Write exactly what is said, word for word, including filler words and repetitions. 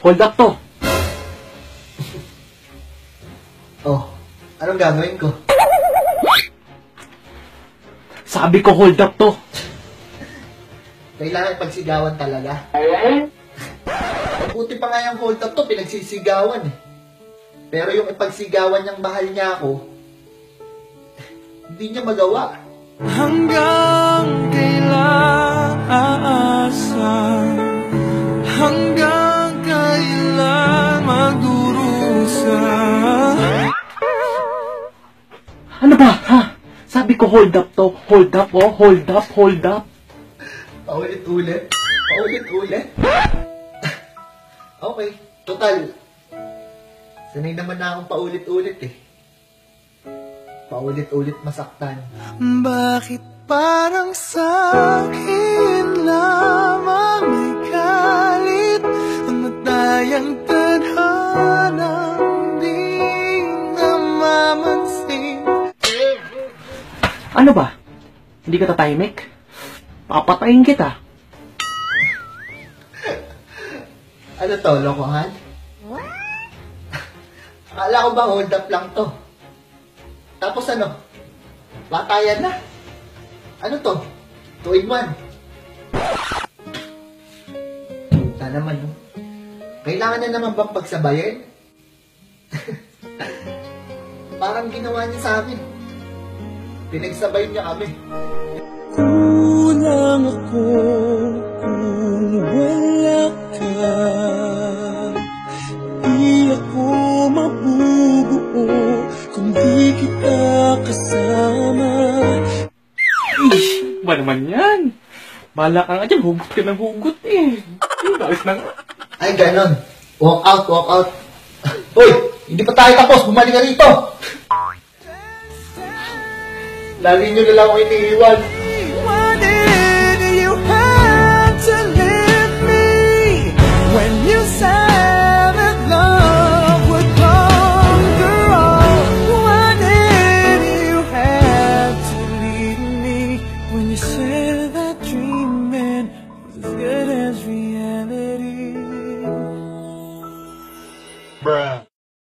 hold up to. Oh, anong gagawin ko? Sabi ko hold up to. Kailangan pagsigawan talaga. Mabuti pa nga yung hold up to, pinagsisigawan eh. Pero yung ipagsigawan niyang mahal niya ako, hindi niya magawa. Hanggang kailan aasa? Hanggang kailan magdurusa? Ano ba, ha? Sabi ko hold up to. Hold up, oh. Hold up, hold up. Paulit-ulit? Paulit-ulit? Okay, total. Sanay naman na akong paulit-ulit eh. Paulit-ulit masaktan. Bakit parang sa'kin lamang may galit ang matayang tadhanang di namamansin? Ano ba? Hindi ka tatahimik? Papatayin kita. Ano to, lokohan? Akala ko ba hold up lang to? Tapos ano? Patayan na? Ano to? two in one? Ta naman, no? Kailangan na naman bang pagsabayin? Parang ginawa niya sa akin. Pinagsabay niya kami. Kulang ako kung wala ka. Di ako mabubuo kung di kita kasama. Ish, ba naman yan? Bala ka nga dyan, hugot ka ng hugot eh. Eh, ayos na nga. Ay, ganon. Walk out, walk out. Uy! Hindi pa tayo tapos. Bumalik ka rito. Lagi nyo na lang ako iniiwan.